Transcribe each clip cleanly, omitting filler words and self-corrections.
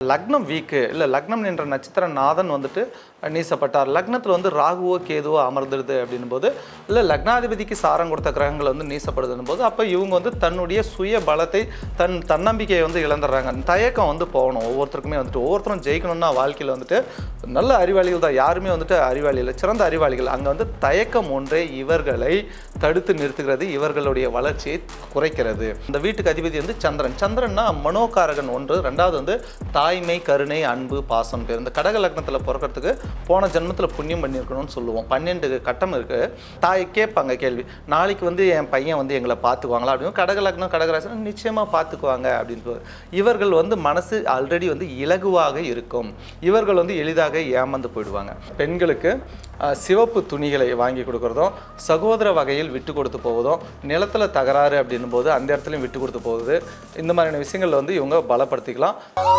லக்னம் வீக்கு இல்லை லக்னம் என்ற நட்சத்திர நாதன் வந்துட்டு நீசப்பட்டார். லக்னத்தில் வந்து ராகுவோ கேதுவோ அமர்ந்துடுது அப்படின்னும் போது, இல்லை லக்னாதிபதிக்கு சாரம் கொடுத்த கிரகங்கள் வந்து நீசப்படுதுன்னும் போது, அப்போ இவங்க வந்து தன்னுடைய சுய பலத்தை தன்னம்பிக்கையை வந்து இழந்துடுறாங்க. தயக்கம் வந்து போகணும். ஒவ்வொருத்தருக்குமே வந்துட்டு ஒவ்வொருத்தரும் ஜெயிக்கணும்னா வாழ்க்கையில் வந்துட்டு நல்ல அறிவாளிகள் தான், யாருமே வந்துட்டு அறிவாளி இல்லை, சிறந்த அறிவாளிகள். அங்கே வந்து தயக்கம் ஒன்றே இவர்களை தடுத்து நிறுத்துகிறது, இவர்களுடைய வளர்ச்சியை குறைக்கிறது. இந்த வீட்டுக்கு அதிபதி வந்து சந்திரன். சந்திரன்னா மனோகாரகன் ஒன்று, ரெண்டாவது வந்து தாய்மை, கருணை, அன்பு, பாசம் பேர். இந்த கடக லக்னத்தில் பிறக்கிறதுக்கு போன ஜென்மத்தில் புண்ணியம் பண்ணியிருக்கணும்னு சொல்லுவோம். 12 கட்டம் இருக்குது. தாய் கேட்பாங்க கேள்வி, நாளைக்கு வந்து என் பையன் வந்து எங்களை பார்த்துக்குவாங்களா அப்படின்னு. கடக லக்னம் கடகராசி நிச்சயமாக பார்த்துக்குவாங்க அப்படின்னு. இவர்கள் வந்து மனசு ஆல்ரெடி வந்து இலகுவாக இருக்கும், இவர்கள் வந்து எளிதாக ஏமாந்து போயிடுவாங்க. பெண்களுக்கு சிவப்பு துணிகளை வாங்கி கொடுக்குறதும், சகோதர வகையில் விட்டு கொடுத்து போவதும், நிலத்தில் தகராறு அப்படின்னும் போது அந்த இடத்துலையும் விட்டு கொடுத்து போகுது, இந்த மாதிரியான விஷயங்கள் வந்து இவங்க பலப்படுத்திக்கலாம்.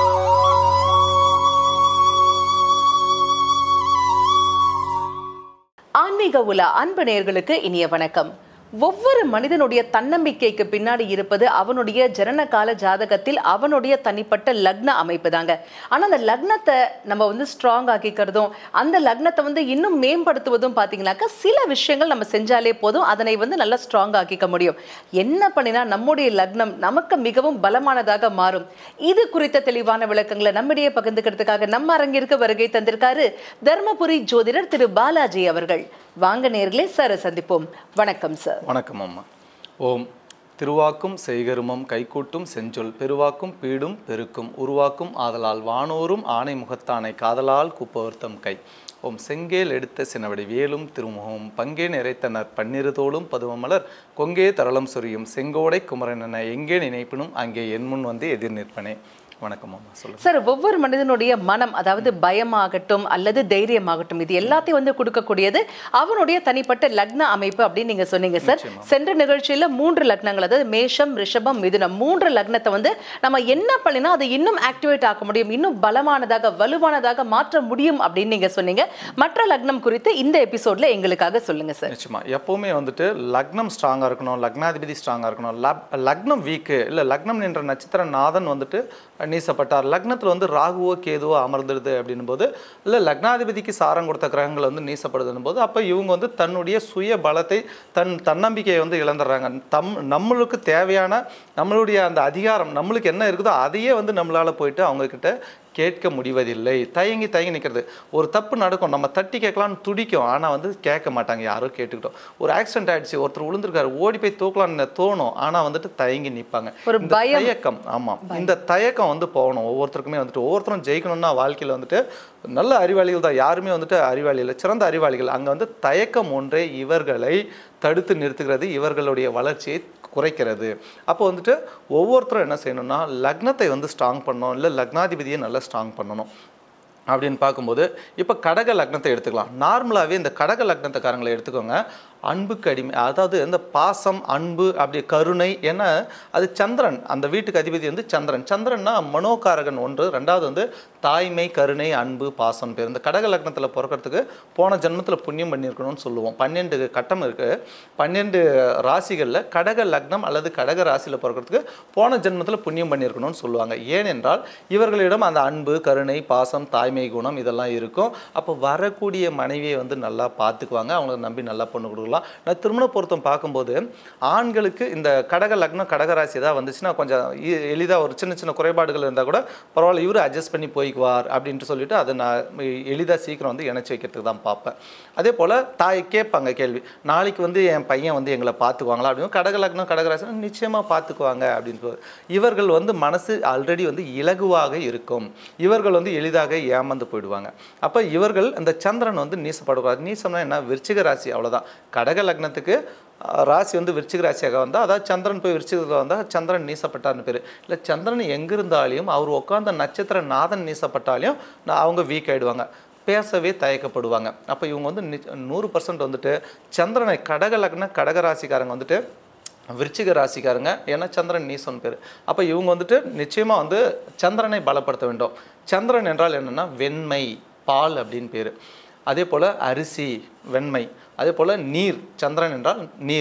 ஆன்மீக உலா அன்பு நேயர்களுக்கு இனிய வணக்கம். ஒவ்வொரு மனிதனுடைய தன்னம்பிக்கைக்கு பின்னாடி இருப்பது அவனுடைய ஜனனகால ஜாதகத்தில் அவனுடைய தனிப்பட்ட லக்ன அமைப்பு தாங்க. ஆனால் அந்த லக்னத்தை நம்ம வந்து ஸ்ட்ராங் ஆக்கிக்கிறதும் அந்த லக்னத்தை வந்து இன்னும் மேம்படுத்துவதும் பார்த்தீங்கன்னாக்கா சில விஷயங்கள் நம்ம செஞ்சாலே போதும், அதனை வந்து நல்லா ஸ்ட்ராங் ஆக்கிக்க முடியும். என்ன பண்ணினா நம்முடைய லக்னம் நமக்கு மிகவும் பலமானதாக மாறும், இது குறித்த தெளிவான விளக்கங்களை நம்மிடையே பகிர்ந்துக்கிறதுக்காக நம்ம அரங்கிற்கு வருகை தந்திருக்காரு தர்மபுரி ஜோதிடர் திரு பாலாஜி அவர்கள். வாங்க நேயர்களே, சார் சந்திப்போம். வணக்கம் சார். வணக்கம் அம்மா. ஓம் திருவாக்கும் செய்கருமம் கைகூட்டும் செஞ்சொல் பெருவாக்கும் பீடும் பெருக்கும் உருவாக்கும் ஆதலால் வானோரும் ஆணை முகத்தானை காதலால் கூப்பவர்த்தம் கை. ஓம் செங்கேல் எடுத்த சினவடி வேலும் திருமுகமும் பங்கே நிறைத்தனர் பன்னிருதோளும் பதுவமலர் கொங்கே தரளம் சொரியும் செங்கோடை குமரனென எங்கே நினைப்பினும் அங்கே என் முன் வந்து எதிர் நிற்பனே. வணக்கம் அம்மா. சொல்லுங்க சார். ஒவ்வொரு மனிதனுடைய மனம், அதாவது பயமாகட்டும் அல்லது தைரியமாகட்டும், இது எல்லாத்தையும் வந்து கொடுக்கக்கூடியது அவனுடைய தனிப்பட்ட லக்ன அமைப்பு அப்படின்னு நீங்க சொன்னீங்க சார். சென்ற நிகழ்ச்சியில 3 லக்னங்கள், அதாவது மேஷம், ரிஷபம், மிதுனம், 3 லக்னத்தை வந்து நம்ம என்ன பண்ணினா அதை இன்னும் ஆக்டிவேட் ஆக்க முடியும், இன்னும் பலமானதாக வலுவானதாக மாற்ற முடியும் அப்படின்னு நீங்க சொன்னீங்க. மற்ற லக்னம் குறித்து இந்த எபிசோட்ல எங்களுக்காக சொல்லுங்க சார். நிச்சயமா. எப்பவுமே வந்துட்டு லக்னம் ஸ்ட்ராங்கா இருக்கணும், லக்னாதிபதி ஸ்ட்ராங்கா இருக்கணும். லக்னம் வீக்கு இல்லை லக்னம் என்ற நட்சத்திர நாதன் வந்துட்டு நீசப்பட்டார். லக்னத்தில் வந்து ராகுவோ கேதுவோ அமர்ந்துடுது அப்படின்னும் போது, இல்லை லக்னாதிபதிக்கு சாரம் கொடுத்த கிரகங்கள் வந்து நீசப்படுதுன்னும் போது, அப்போ இவங்க வந்து தன்னுடைய சுய பலத்தை தன்னம்பிக்கையை வந்து இழந்துடுறாங்க. நம்மளுக்கு தேவையான நம்மளுடைய அந்த அதிகாரம் நம்மளுக்கு என்ன இருக்குதோ அதையே வந்து நம்மளால் போயிட்டு அவங்கக்கிட்ட கேட்க முடிவதில்லை. தயங்கி நிற்கிறது. ஒரு தப்பு நடக்கும், நம்ம தட்டி கேட்கலான்னு துடிக்கும், ஆனால் வந்து கேட்க மாட்டாங்க, யாரோ கேட்டுக்கிட்டோம். ஒரு ஆக்சிடென்ட் ஆகிடுச்சு, ஒருத்தர் விழுந்திருக்காரு, ஓடி போய் தூக்கலான்னு தோணும், ஆனால் வந்துட்டு தயங்கி நிற்பாங்க. ஒரு தயக்கம். ஆமாம், இந்த தயக்கம் வந்து போகணும். ஒவ்வொருத்தருக்குமே வந்துட்டு ஒவ்வொருத்தரும் ஜெயிக்கணும்னா வாழ்க்கையில் வந்துட்டு நல்ல அறிவாளிகள் தான், யாருமே வந்துட்டு அறிவாளி இல்லை, சிறந்த அறிவாளிகள். அங்கே வந்து தயக்கம் ஒன்றே இவர்களை தடுத்து நிறுத்துகிறது, இவர்களுடைய வளர்ச்சியை குறைக்கிறது. அப்போ வந்துட்டு ஒவ்வொருத்தரும் என்ன செய்யணும்னா லக்னத்தை வந்து ஸ்ட்ராங் பண்ணணும், இல்லை லக்னாதிபதியை நல்லா ஸ்ட்ராங் பண்ணணும் அப்படின்னு பார்க்கும்போது, இப்போ கடக லக்னத்தை எடுத்துக்கலாம். நார்மலாகவே இந்த கடக லக்னத்துக்காரங்களை எடுத்துக்கோங்க. அன்புக்கு அடிமை, அதாவது இந்த பாசம், அன்பு, அப்படி கருணை, ஏன்னா அது சந்திரன். அந்த வீட்டுக்கு அதிபதி வந்து சந்திரன். சந்திரன்னா மனோகாரகன் ஒன்று, ரெண்டாவது வந்து தாய்மை, கருணை, அன்பு, பாசம் பேர். இந்த கடக லக்னத்தில் பிறக்கிறதுக்கு போன ஜென்மத்தில் புண்ணியம் பண்ணியிருக்கணும்னு சொல்லுவோம். 12 கட்டம் இருக்குது. 12 ராசிகளில் கடக லக்னம் அல்லது கடக ராசியில் பிறக்கிறதுக்கு போன ஜென்மத்தில் புண்ணியம் பண்ணியிருக்கணும்னு சொல்லுவாங்க. ஏனென்றால் இவர்களிடம் அந்த அன்பு, கருணை, பாசம், தாய்மை குணம் இதெல்லாம் இருக்கும். அப்போ வரக்கூடிய மனைவியை வந்து நல்லா பார்த்துக்குவாங்க, அவங்களை நம்பி நல்லா பொண்ணு கொடுக்கலாம். நான் திருமண பொருத்தம் பார்க்கும்போது ஆண்களுக்கு இந்த கடக லக்னம் கடகராசி ஏதாவது வந்துச்சுன்னா கொஞ்சம் எளிதாக ஒரு சின்ன குறைபாடுகள் இருந்தால் கூட பரவாயில்ல, இவரு அட்ஜஸ்ட் பண்ணி போய்க்குவார் அப்படின்ட்டு சொல்லிட்டு அதை நான் எளிதாக சீக்கிரம் வந்து இணைச்சி வைக்கிறதுக்கு தான் பார்ப்பேன். அதே போல் தாய் கேட்பாங்க கேள்வி, நாளைக்கு வந்து என் பையன் வந்து எங்களை பார்த்துக்குவாங்களா அப்படின்னு. கடக லக்னம் கடகராசி நிச்சயமாக பார்த்துக்குவாங்க அப்படின்னு. இவர்கள் வந்து மனசு ஆல்ரெடி வந்து இலகுவாக இருக்கும், இவர்கள் வந்து எளிதாக ஏமாந்து போயிடுவாங்க. அப்போ இவர்கள் இந்த சந்திரன் வந்து நீசப்படுவார். நீசம்னா என்ன? விருச்சிக ராசி, அவ்வளோதான். கடக லக்னத்துக்கு ராசி வந்து விருச்சிக ராசியாக வந்தால், அதாவது சந்திரன் போய் விருச்சிகத்தில் வந்தால் சந்திரன் நீசப்பட்டார்னு பேர். இல்லை சந்திரன் எங்கே இருந்தாலையும் அவர் உட்காந்த நட்சத்திர நாதன் நீசப்பட்டாலையும் அவங்க வீக் ஆகிடுவாங்க, பேசவே தயக்கப்படுவாங்க. அப்போ இவங்க வந்து 100% வந்துட்டு சந்திரனை கடக லக்ன கடகராசிக்காரங்க வந்துட்டு விருச்சிக ராசிக்காரங்க, ஏன்னா சந்திரன் நீசன் பேர். அப்போ இவங்க வந்துட்டு நிச்சயமாக வந்து சந்திரனை பலப்படுத்த வேண்டும். சந்திரன் என்றால் என்னென்னா வெண்மை, பால் அப்படின்னு பேர். அதே போல் அரிசி வெண்மை, அதே போல் நீர், சந்திரன் என்றால் நீர்,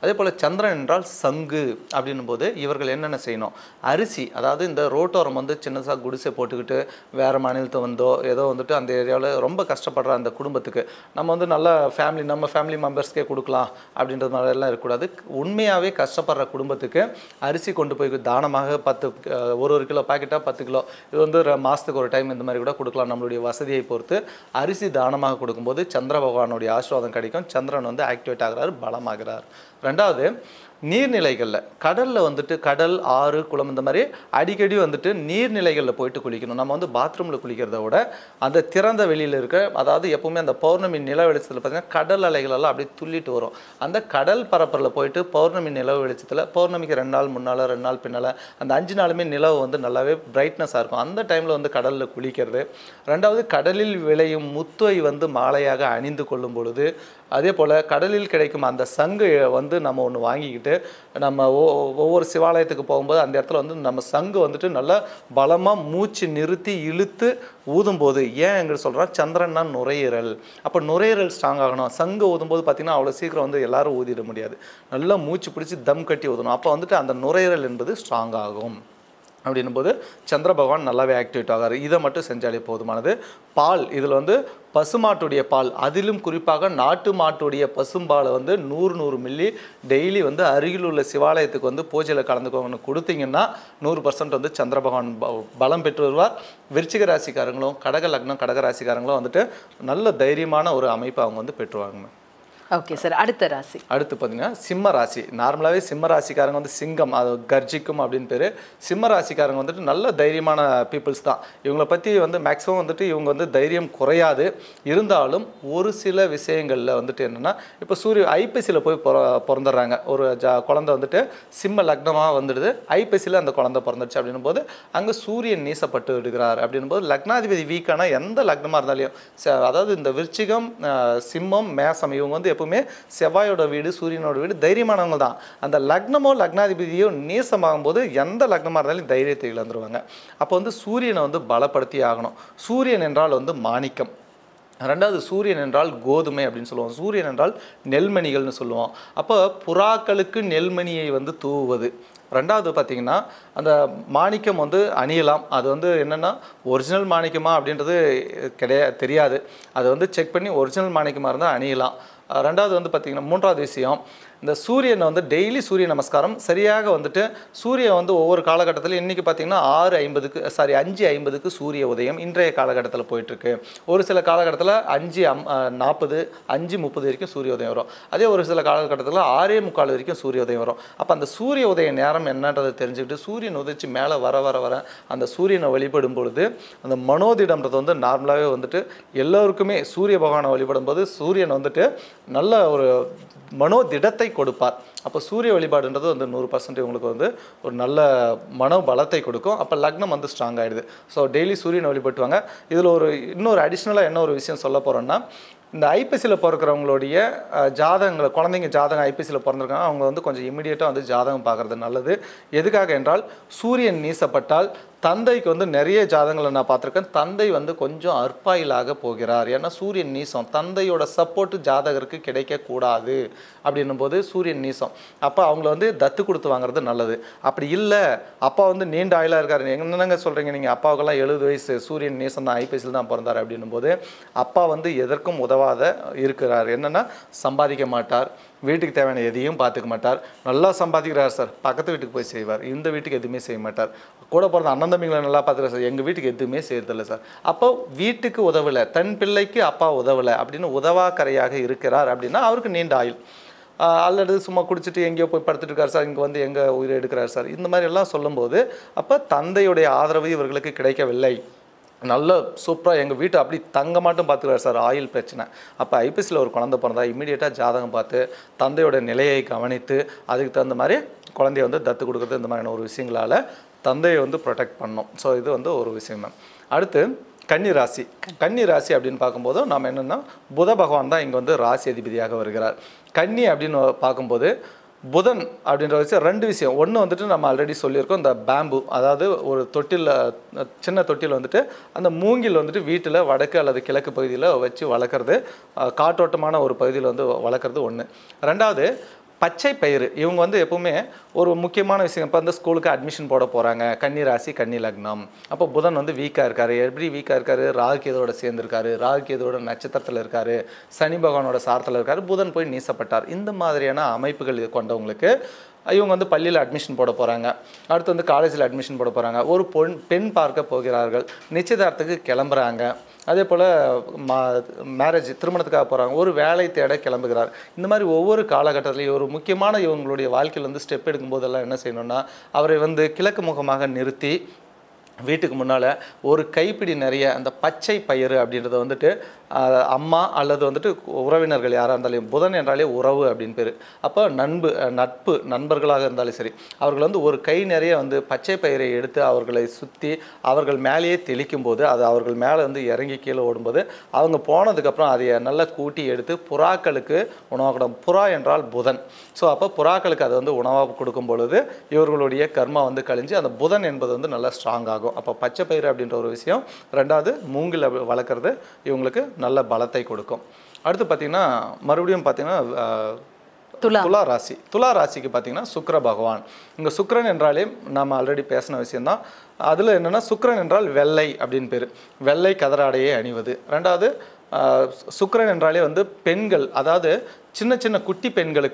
அதே போல் சந்திரன் என்றால் சங்கு அப்படின்னும் போது இவர்கள் என்னென்ன செய்யணும், அரிசி, அதாவது இந்த ரோட்டோரம் வந்து சின்னதாக குடிசை போட்டுக்கிட்டு வேறு மாநிலத்தை வந்தோ ஏதோ வந்துட்டு அந்த ஏரியாவில் ரொம்ப கஷ்டப்படுற அந்த குடும்பத்துக்கு நம்ம வந்து நல்ல ஃபேமிலி, நம்ம ஃபேமிலி மெம்பர்ஸ்க்கே கொடுக்கலாம் அப்படின்றது மாதிரிலாம் இருக்கக்கூடாது. உண்மையாகவே கஷ்டப்படுற குடும்பத்துக்கு அரிசி கொண்டு போய் தானமாக 10 ஒரு கிலோ பாக்கெட்டாக 10 கிலோ, இது வந்து மாதத்துக்கு ஒரு டைம் இந்த மாதிரி கூட கொடுக்கலாம். நம்மளுடைய வசதியை பொறுத்து அரிசி தானமாக கொடுக்கும்போது சந்திர பகவானுடைய ஆசீர்வாதம் கிடைக்கும். சந்திரன் வந்து ஆக்டிவேட் ஆகிறார், பலமாகிறார். ரெண்டாவது, நீர்நிலைகளில் கடலில் வந்துட்டு கடல், ஆறு, குளம் இந்த மாதிரி அடிக்கடி வந்துட்டு நீர்நிலைகளில் போயிட்டு குளிக்கணும். நம்ம வந்து பாத்ரூமில் குளிக்கிறத விட அந்த திறந்த வெளியில் இருக்க, அதாவது எப்பவுமே அந்த பௌர்ணமி நில வெளிச்சத்தில் பார்த்தீங்கன்னா கடல் அலைகளெல்லாம் அப்படியே துள்ளிட்டு வரும். அந்த கடல் பரப்பில் போயிட்டு பௌர்ணமி நிலவு வெளிச்சத்தில், பௌர்ணமிக்கு 2 நாள் முன்னால் 2 நாள் பின்னால், அந்த 5 நாளுமே நிலவு வந்து நல்லாவே பிரைட்னஸாக இருக்கும். அந்த டைமில் வந்து கடலில் குளிக்கிறது. ரெண்டாவது, கடலில் விளையும் முத்தை வந்து மாலையாக அணிந்து கொள்ளும் பொழுது, அதே போல் கடலில் கிடைக்கும் அந்த சங்கு வந்து நம்ம ஒன்று வாங்கிக்கிட்டு நம்ம ஒவ்வொரு சிவாலயத்துக்கு போகும்போது அந்த இடத்துல வந்து நம்ம சங்கு வந்துட்டு நல்லா பலமாக மூச்சு நிறுத்தி இழுத்து ஊதும்போது, ஏன் எங்க சொல்கிறோம், சந்திரன்னா நுரையீரல். அப்போ நுரையீரல் ஸ்ட்ராங் ஆகணும். சங்கு ஊதும்போது பார்த்திங்கன்னா அவ்வளோ சீக்கிரம் வந்து எல்லாரும் ஊதிட முடியாது, நல்லா மூச்சு பிடிச்சி தம் கட்டி ஊதணும். அப்போ வந்துட்டு அந்த நுரையீரல் என்பது ஸ்ட்ராங் ஆகும். அப்படின்னும் போது சந்திர பகவான் நல்லாவே ஆக்டிவேட் ஆகாரு. இதை மட்டும் செஞ்சாலே போதுமானது. பால், இதில் வந்து பசுமாட்டுடைய பால், அதிலும் குறிப்பாக நாட்டு மாட்டுடைய பசும்பாலை வந்து 100 மில்லி டெய்லி வந்து அருகில் உள்ள சிவாலயத்துக்கு வந்து பூஜையில் கலந்துக்கோங்கன்னு கொடுத்தீங்கன்னா 100% வந்து சந்திர பகவான் பலம் பெற்று வருவார். விருச்சிக ராசிக்காரங்களும் கடக லக்னம் கடக ராசிக்காரங்களும் வந்துட்டு நல்ல தைரியமான ஒரு அமைப்பை அவங்க வந்து பெற்றுவாங்க. ஓகே சார், அடுத்த ராசி. அடுத்து பார்த்தீங்கன்னா சிம்ம ராசி. நார்மலாகவே சிம்ம ராசிக்காரங்க வந்து சிங்கம், அது கர்ஜிக்கும் அப்படின்னு பேர். சிம்ம ராசிக்காரங்க வந்துட்டு நல்ல தைரியமான பீப்புள்ஸ் தான். இவங்களை பற்றி வந்து மேக்ஸிமம் வந்துட்டு இவங்க வந்து தைரியம் குறையாது. இருந்தாலும் ஒரு சில விஷயங்களில் வந்துட்டு என்னென்னா, இப்போ ஐப்பசியில் போய் பிறந்துடுறாங்க. ஒரு குழந்தை வந்துட்டு சிம்ம லக்னமாக வந்துடுது, ஐப்பசியில் அந்த குழந்தை பிறந்துடுச்சு அப்படின்னும் போது அங்கே சூரியன் நீசப்பட்டு விடுகிறார். அப்படின்னும் போது லக்னாதிபதி வீக்கான எந்த லக்னமாக இருந்தாலையும், அதாவது இந்த விருச்சிகம், சிம்மம், மேசம், இவங்க வந்து எப்பவுமே செவ்வாயோட வீடு, சூரியனோட வீடு, தைரியமானவங்க தான். அந்த லக்னமோ லக்னாதிபதியோ நீசமாகும் போது எந்த லக்னமாக இருந்தாலும் தைரியத்தை இழந்துருவாங்க. அப்போ வந்து சூரியனை வந்து பலப்படுத்தி ஆகணும். சூரியன் என்றால் வந்து மாணிக்கம். ரெண்டாவது, சூரியன் என்றால் கோதுமை அப்படின்னு சொல்லுவோம். சூரியன் என்றால் நெல்மணிகள்னு சொல்லுவோம். அப்போ புறாக்களுக்கு நெல்மணியை வந்து தூவுவது. ரெண்டாவது பார்த்திங்கன்னா, அந்த மாணிக்கம் வந்து அணியலாம். அது வந்து என்னென்னா ஒரிஜினல் மாணிக்கமா அப்படின்றது தெரியாது. அதை வந்து செக் பண்ணி ஒரிஜினல் மாணிக்கமாக இருந்தால் அணியலாம். ரெண்டாவது வந்து பார்த்திங்கன்னா, மூன்றாவது விஷயம், இந்த சூரியனை வந்து டெய்லி சூரிய நமஸ்காரம் சரியாக வந்துட்டு சூரியன் வந்து ஒவ்வொரு காலகட்டத்தில் இன்றைக்கி பார்த்திங்கன்னா 5:50க்கு சூரிய உதயம் இன்றைய காலகட்டத்தில் போயிட்டுருக்கு. ஒரு சில காலகட்டத்தில் 5:40 5:30 வரைக்கும் சூரிய உதயம் வரும். அதே ஒரு சில காலகட்டத்தில் 6:45 வரைக்கும் சூரிய உதயம் வரும். அப்போ அந்த சூரிய உதய நேரம் என்னன்றதை தெரிஞ்சுக்கிட்டு சூரியன் உதிச்சு மேலே வர அந்த சூரியனை வழிபடும் பொழுது அந்த மனோதிடம்ன்றது வந்து நார்மலாகவே வந்துட்டு எல்லோருக்குமே சூரிய பகவானை வழிபடும் போது சூரியன் வந்துட்டு நல்ல ஒரு மனோதிடத்தை கொடுப்பார். அப்போ சூரிய வழிபாடுன்றது வந்து 100% உங்களுக்கு வந்து ஒரு நல்ல மனோபலத்தை கொடுக்கும். அப்போ லக்னம் வந்து ஸ்ட்ராங் ஆகிடுது. ஸோ டெய்லி சூரியனை வழிபட்டுவாங்க. இதில் இன்னொரு அடிஷ்னலாக என்ன ஒரு விஷயம் சொல்ல போகிறோன்னா, இந்த ஐப்பசியில் பிறக்கிறவங்களுடைய ஜாதகங்களை, குழந்தைங்க ஜாதகம் ஐப்பசியில் பிறந்திருக்காங்க, அவங்க வந்து கொஞ்சம் இமிடியேட்டாக வந்து ஜாதகம் பார்க்குறது நல்லது. எதுக்காக என்றால், சூரியன் நீசப்பட்டால் தந்தைக்கு வந்து நிறைய ஜாதகங்களை நான் பார்த்துருக்கேன், தந்தை வந்து கொஞ்சம் அற்பாயிலாக போகிறார். ஏன்னா சூரியன் நீசம், தந்தையோட சப்போர்ட்டு ஜாதகருக்கு கிடைக்கக்கூடாது. அப்படின்னும் போது சூரியன் நீசம். அப்போ அவங்கள வந்து தத்து கொடுத்து வாங்குறது நல்லது. அப்படி இல்லை, அப்பா வந்து நீண்ட ஆயிலாக இருக்காரு, என்னங்க சொல்கிறீங்க நீங்கள், அப்பாவுக்கெல்லாம் 70 வயசு, சூரியன் நீசம் தான், ஐப்பசியில் தான் பிறந்தார் அப்படின்னும் போது அப்பா வந்து எதற்கும் உதவாத இருக்கிறார். என்னென்னா சம்பாதிக்க மாட்டார், வீட்டுக்கு தேவையான எதையும் பார்த்துக்க மாட்டார். நல்லா சம்பாதிக்கிறார் சார், பக்கத்து வீட்டுக்கு போய் செய்வார், இந்த வீட்டுக்கு எதுவுமே செய்ய மாட்டார். கூட பிறந்த அண்ணன் தம்பிங்களை நல்லா பார்த்துக்கிறார் சார், எங்கள் வீட்டுக்கு எதுவுமே செய்யறதில்லை சார். அப்போ வீட்டுக்கு உதவலை, தன் பிள்ளைக்கு அப்பா உதவலை அப்படின்னு உதவாக்கரையாக இருக்கிறார். அப்படின்னா அவருக்கு நீண்ட ஆயுள். அல்லது சும்மா குடிச்சிட்டு எங்கேயோ போய் படுத்துட்டு இருக்கார் சார், இங்கே வந்து எங்கே உயிரை எடுக்கிறார் சார், இந்த மாதிரி எல்லாம் சொல்லும்போது அப்போ தந்தையுடைய ஆதரவு இவர்களுக்கு கிடைக்கவில்லை. நல்ல சூப்பராக எங்கள் வீட்டை அப்படி தங்க மாட்டும் பார்த்துக்கிறார் சார், ஆயில் பிரச்சனை. அப்போ ஐப்பசியில் ஒரு குழந்தை பிறந்தா இமீடியட்டாக ஜாதகம் பார்த்து தந்தையோட நிலையை கவனித்து அதுக்கு தகுந்த மாதிரி குழந்தைய வந்து தத்து கொடுக்குறது, இந்த மாதிரியான ஒரு விஷயங்களால் தந்தையை வந்து ப்ரொடெக்ட் பண்ணணும். ஸோ இது வந்து ஒரு விஷயம் தான். அடுத்து கன்னி ராசி. கன்னி ராசி அப்படின்னு பார்க்கும்போது நாம் என்னென்னா, புத பகவான் தான் இங்கே வந்து ராசி அதிபதியாக வருகிறார். கன்னி அப்படின்னு பார்க்கும்போது புதன் அப்படின்ற விஷயம் 2 விஷயம். ஒன்று வந்துட்டு நம்ம ஆல்ரெடி சொல்லியிருக்கோம், இந்த பேம்பு, அதாவது ஒரு தொட்டில், சின்ன தொட்டில் வந்துட்டு அந்த மூங்கில் வந்துட்டு வீட்டில் வடக்கு அல்லது கிழக்கு பகுதியில் வச்சு வளர்க்குறது, காற்றோட்டமான ஒரு பகுதியில் வந்து வளர்க்குறது ஒன்று. ரெண்டாவது, பச்சை பயிறு இவங்க வந்து எப்பவுமே ஒரு முக்கியமான விஷயம். இப்போ வந்து ஸ்கூலுக்கு அட்மிஷன் போட போகிறாங்க, கன்னி ராசி கன்னி லக்னம். அப்போ புதன் வந்து வீக்காக இருக்காரு. எப்படி வீக்காக இருக்காரு? ராகுகேதுவோட சேர்ந்துருக்காரு, ராகுகேதுவோட நட்சத்திரத்தில் இருக்காரு, சனி பகவானோட சாரத்தில் இருக்காரு, புதன் போய் நீசப்பட்டார். இந்த மாதிரியான அமைப்புகள் கொண்டவங்களுக்கு இவங்க வந்து பள்ளியில் அட்மிஷன் போட போகிறாங்க, அடுத்து வந்து காலேஜில் அட்மிஷன் போட போகிறாங்க, ஒரு பெண் பார்க்க போகிறார்கள், நிச்சயதார்த்தத்துக்கு கிளம்புறாங்க, அதே போல் மேரேஜ் திருமணத்துக்காக போகிறாங்க, ஒரு வேலை தேட கிளம்புகிறார். இந்த மாதிரி ஒவ்வொரு காலகட்டத்திலையும் ஒரு முக்கியமான இவங்களுடைய வாழ்க்கையில் வந்து ஸ்டெப் எடுக்கும்போதெல்லாம் என்ன செய்யணும்னா, அவரை வந்து கிழக்கு முகமாக நிறுத்தி வீட்டுக்கு முன்னால் ஒரு கைப்பிடி நிறைய அந்த பச்சை பயிறு அப்படின்றத வந்துட்டு அம்மா அல்லது வந்துட்டு உறவினர்கள் யாராக இருந்தாலும், புதன் என்றாலே உறவு அப்படின்னு பேர். அப்போ நட்பு நண்பர்களாக இருந்தாலும் சரி, அவர்கள் வந்து ஒரு கை நிறைய வந்து பச்சை பயிரை எடுத்து அவர்களை சுற்றி அவர்கள் மேலேயே தெளிக்கும் போது, அது அவர்கள் மேலே வந்து இறங்கி கீழே ஓடும்போது, அவங்க போனதுக்கப்புறம் அதை நல்லா கூட்டி எடுத்து புறாக்களுக்கு உணவாக கொடுக்கும். புறா என்றால் புதன். ஸோ அப்போ புறாக்களுக்கு அதை வந்து உணவாக கொடுக்கும் பொழுது இவர்களுடைய கர்மா வந்து கழிஞ்சு அந்த புதன் என்பது வந்து நல்லா ஸ்ட்ராங் ஆகும். அப்போ பச்சை பயிறு அப்படின்ற ஒரு விஷயம். ரெண்டாவது மூங்கில் வளர்க்குறது இவங்களுக்கு நல்ல பலத்தை கொடுக்கும். அடுத்து பார்த்திங்கன்னா மறுபடியும் பார்த்திங்கன்னா துலா ராசிக்கு பார்த்திங்கன்னா சுக்கிர பகவான். இங்கே சுக்கிரன் என்றாலே நம்ம ஆல்ரெடி பேசின விஷயந்தான். அதில் என்னென்னா சுக்கிரன் என்றால் வெள்ளை அப்படின்னு பேர். வெள்ளை கதராடையை அணிவது. ரெண்டாவது சுக்கிரன் என்றாலே வந்து பெண்கள், அதாவது சின்ன சின்ன குட்டி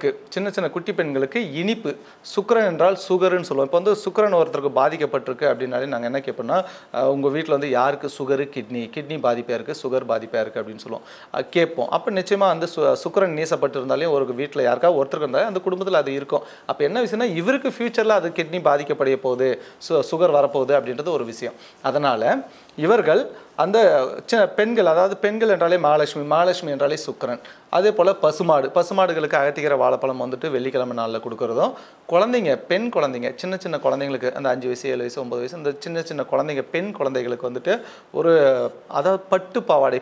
பெண்களுக்கு இனிப்பு. சுக்கிரன் என்றால் சுகருன்னு சொல்லுவோம். இப்போ வந்து சுக்கிரன் ஒருத்தருக்கு பாதிக்கப்பட்டிருக்கு அப்படின்னாலே நாங்கள் என்ன கேட்போம்னா, உங்கள் வீட்டில் வந்து யாருக்கு சுகரு, கிட்னி பாதிப்பாக இருக்குது, சுகர் பாதிப்பாக இருக்குது அப்படின்னு சொல்லுவோம், கேட்போம். அப்போ நிச்சயமாக வந்து சுக்கிரன் நீசப்பட்டு இருந்தாலே ஒரு வீட்டில் யாருக்காவது ஒருத்தருக்கு இருந்தாலும் அந்த குடும்பத்தில் அது இருக்கும். அப்போ என்ன விஷயம்னா, இவருக்கு ஃப்யூச்சரில் அது கிட்னி பாதிக்கப்படைய போகுது, சுகர் வரப்போகுது அப்படின்றது ஒரு விஷயம். அதனால் இவர்கள் அந்த பெண்கள், அதாவது பெண்கள் என்றாலே மகாலட்சுமி என்றாலே சுக்கிரன். அதே போல் பசுமாடுகளுக்கு அகத்திக்கிற வாழைப்பழம் வந்துட்டு வெள்ளிக்கிழமை நாளில் கொடுக்குறதும், பெண் குழந்தைங்க சின்ன குழந்தைங்களுக்கு அந்த 5 வயசு 7 வயசு 9 வயசு இந்த சின்ன குழந்தைங்க, பெண் குழந்தைகளுக்கு வந்துட்டு ஒரு அதாவது பட்டு பாவாடை,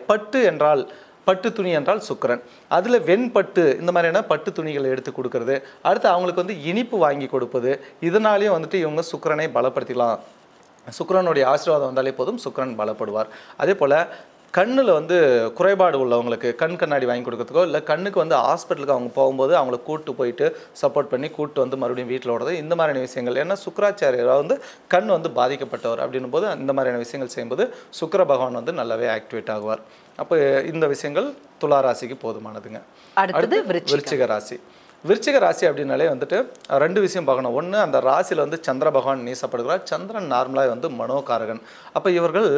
பட்டு துணி என்றால் சுக்கிரன், அதில் வெண்பட்டு இந்த மாதிரியான பட்டு துணிகளை எடுத்து கொடுக்கறது, அடுத்து அவங்களுக்கு வந்து இனிப்பு வாங்கி கொடுப்பது. இதனாலேயும் வந்துட்டு இவங்க சுக்கிரனை பலப்படுத்திக்கலாம். சுக்கிரனுடைய ஆசீர்வாதம் வந்தாலே போதும், சுக்கிரன் பலப்படுவார். அதே போல் கண்ணில் வந்து குறைபாடு உள்ளவங்களுக்கு கண் கண்ணாடி வாங்கி கொடுக்கறதுக்கோ, இல்லை கண்ணுக்கு வந்து ஹாஸ்பிட்டலுக்கு அவங்க போகும்போது அவங்கள கூப்பிட்டு போயிட்டு சப்போர்ட் பண்ணி கூப்பிட்டு வந்து மறுபடியும் வீட்டில் ஓடுறது, இந்த மாதிரியான விஷயங்கள். ஏன்னா சுக்கிராச்சாரியராக வந்து கண் வந்து பாதிக்கப்பட்டவர் அப்படின்னும் போது இந்த மாதிரியான விஷயங்கள் செய்யும்போது சுக்கிர பகவான் வந்து நல்லாவே ஆக்டிவேட் ஆகுவார். அப்போ இந்த விஷயங்கள் துலா ராசிக்கு போதுமானதுங்க. அடுத்து விருச்சிக ராசி அப்படின்னாலே வந்துட்டு 2 விஷயம் பார்க்கணும். ஒன்று, அந்த ராசியில் வந்து சந்திர பகவான் நீசப்படுகிறார். சந்திரன் நார்மலாக வந்து மனோகாரகன். அப்போ இவர்கள்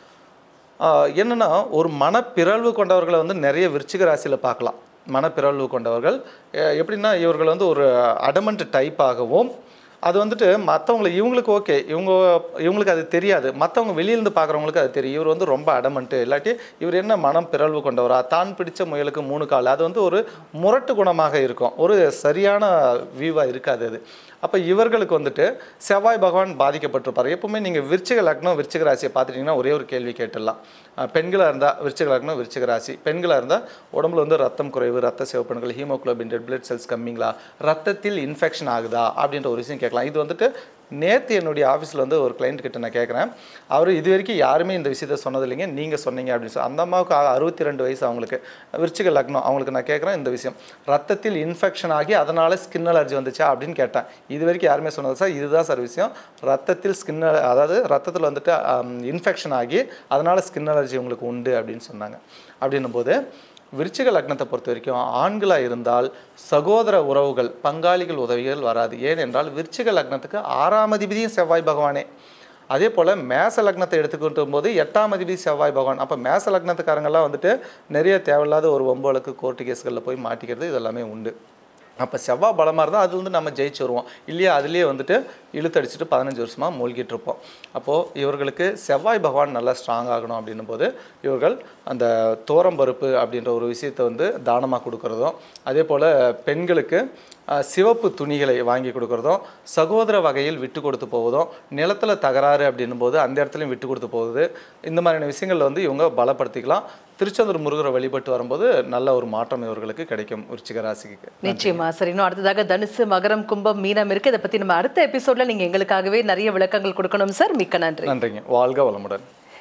என்னென்னா ஒரு மனப்பிறழ்வு கொண்டவர்களை வந்து நிறைய விருச்சிக ராசியில் பார்க்கலாம். மனப்பிறழ்வு கொண்டவர்கள் எப்படின்னா, இவர்கள் வந்து ஒரு அடமண்ட் டைப்பாகவும், அது வந்துட்டு மற்றவங்களை இவங்களுக்கு ஓகே, இவங்களுக்கு அது தெரியாது, மற்றவங்க வெளியிலேருந்து பார்க்குறவங்களுக்கு அது தெரியும். இவர் வந்து ரொம்ப அடமண்ட்டு, இல்லாட்டி இவர் என்ன மனம் பிறழ்வு கொண்டவரா, தான் பிடிச்ச முயலுக்கு 3 கால், அது வந்து ஒரு முரட்டு குணமாக இருக்கும், ஒரு சரியான வியூவாக இருக்காது அது. அப்போ இவர்களுக்கு வந்துட்டு செவ்வாய் பகவான் பாதிக்கப்பட்டிருப்பார். எப்பவுமே நீங்கள் விருச்சிக லக்னம் விருச்சிக ராசியை பார்த்துட்டிங்கன்னா ஒரே ஒரு கேள்வி கேட்டுடலாம். பெண்களாக இருந்தால் விருச்சிக லக்னம் விருச்சிக ராசி, பெண்களாக இருந்தால் உடம்புல வந்து ரத்தம் குறைவு, ரத்த சிவப்பணுக்கள், ஹீமோகுளோபின், ரெட் பிளட் செல்ஸ் கம்மிங்களா, ரத்தத்தில் இன்ஃபெக்ஷன் ஆகுதா அப்படின்ற ஒரு விஷயம் கேட்கலாம். இது வந்துட்டு நேற்று என்னுடைய ஆஃபீஸில் வந்து ஒரு கிளைண்ட் கிட்ட நான் கேட்குறேன், அவர் இது வரைக்கும் யாருமே இந்த விஷயத்த சொன்னது இல்லைங்க, நீங்கள் சொன்னீங்க அப்படின்னு சொல்லி. அந்த அம்மாவுக்கு 62 வயசு, அவங்களுக்கு விருச்சிக லக்னம். அவங்களுக்கு நான் கேட்குறேன் இந்த விஷயம், ரத்தத்தில் இன்ஃபெக்ஷன் ஆகி அதனால் ஸ்கின் அலர்ஜி வந்துச்சா அப்படின்னு கேட்டேன். இது வரைக்கும் யாருமே சொன்னது சார், இதுதான் சார் விஷயம், ரத்தத்தில் அதாவது ரத்தத்தில் வந்துட்டு இன்ஃபெக்ஷன் ஆகி அதனால் ஸ்கின் அலர்ஜி உங்களுக்கு உண்டு அப்படின்னு சொன்னாங்க. அப்படின்னும் போது விருச்சிக லக்னத்தை பொறுத்த வரைக்கும் ஆண்களாக இருந்தால் சகோதர உறவுகள், பங்காளிகள் உதவிகள் வராது. ஏனென்றால் விருச்சிக லக்னத்துக்கு 6ஆம் அதிபதியும் செவ்வாய் பகவானே. அதே போல் மேச லக்னத்தை எடுத்துக்கிட்டும் போது 8ஆம் அதிபதி செவ்வாய் பகவான். அப்போ மேச லக்னத்துக்காரங்கெல்லாம் வந்துட்டு நிறைய தேவையில்லாத ஒரு வம்புகளுக்கு கோர்ட்டு கேஸ்களில் போய் மாட்டிக்கிறது இதெல்லாமே உண்டு. அப்போ செவ்வாய் பலமாக இருந்தால் அது வந்து நம்ம ஜெயிச்சு வருவோம், இல்லையா அதுலேயே வந்துட்டு இழுத்தடிச்சிட்டு 15 வருஷமாக மூழ்கிட்டு இருப்போம். அப்போது இவர்களுக்கு செவ்வாய் பகவான் நல்லா ஸ்ட்ராங் ஆகணும் அப்படின்னும் போது இவர்கள் அந்த தோரம்பருப்பு அப்படின்ற ஒரு விஷயத்தை வந்து தானமாக கொடுக்குறதும், அதே போல் பெண்களுக்கு சிவப்பு துணிகளை வாங்கி கொடுக்குறதும், சகோதர வகையில் விட்டு கொடுத்து போவதும், நிலத்தில் தகராறு அப்படின்னும் போது அந்த இடத்துலையும் விட்டு கொடுத்து போகுது, இந்த மாதிரியான விஷயங்களில் வந்து இவங்க பலப்படுத்திக்கலாம். திருச்செந்தூர் முருகரை வழிபட்டு வரும்போது நல்ல ஒரு மாற்றம் இவர்களுக்கு கிடைக்கும் விருச்சிக ராசிக்கு. நிச்சயமா. சரி, இன்னும் அடுத்ததாக தனுசு, மகரம், கும்பம், மீனம் இருக்கு. இதை பற்றி நம்ம அடுத்த எபிசோட்ல நீங்க எங்களுக்காகவே நிறைய விளக்கங்கள் கொடுக்கணும் சார். மிக்க நன்றி. நன்றிங்க. வாழ்க வளமுடன்.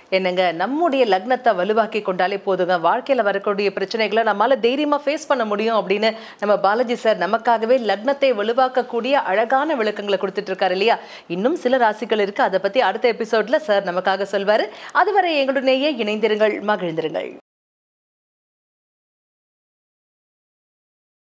என்னங்க நம்முடைய லக்னத்தை வலுவாக்கி கொண்டாலே போதுங்க, வாழ்க்கையில வரக்கூடிய பிரச்சனைகளை நம்மளால தைரியமா ஃபேஸ் பண்ண முடியும் அப்படின்னு நம்ம பாலாஜி சார் நமக்காகவே லக்னத்தை வலுவாக்கக்கூடிய அழகான விளக்கங்களை கொடுத்துட்டு இருக்காரு இல்லையா. இன்னும் சில ராசிகள் இருக்கு, அதை பத்தி அடுத்த எபிசோட்ல சார் நமக்காக சொல்வாரு. அதுவரை எங்களுடனேயே இணைந்திருங்கள், மகிழ்ந்திருங்கள்.